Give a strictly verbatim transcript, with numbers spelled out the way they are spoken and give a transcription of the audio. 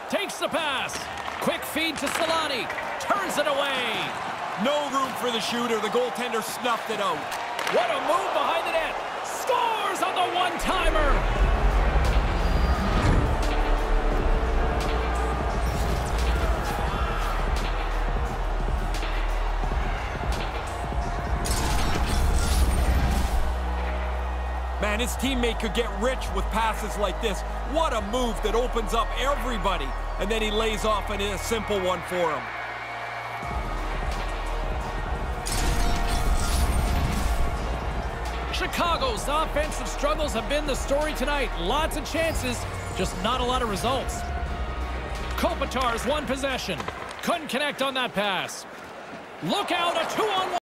Takes the pass. Quick feed to Solani. Turns it away. No room for the shooter. The goaltender snuffed it out. What a move behind the net. Scores on the one-timer. Man, his teammate could get rich with passes like this. What a move that opens up everybody. And then he lays off a simple one for him. Chicago's offensive struggles have been the story tonight. Lots of chances, just not a lot of results. Kopitar's one possession. Couldn't connect on that pass. Look out, a two-on-one.